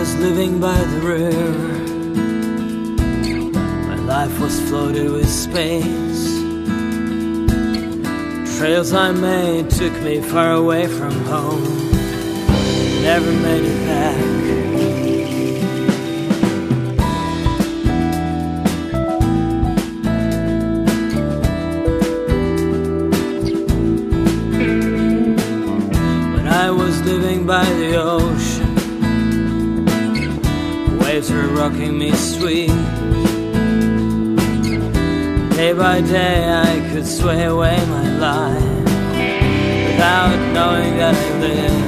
was living by the river, my life was floated with space. Trails I made took me far away from home, never made it back. When I was living by the ocean, waves were rocking me sweet. Day by day I could sway away my life without knowing that I lived.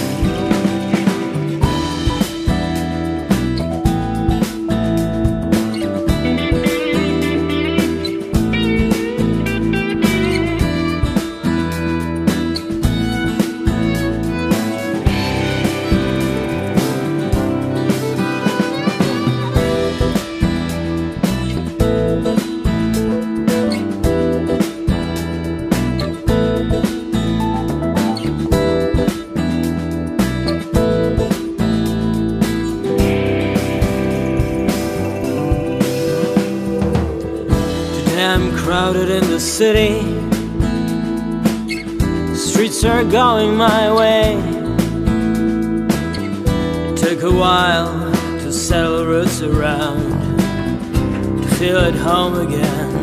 Crowded in the city, streets are going my way. It took a while to settle roots around, to feel at home again.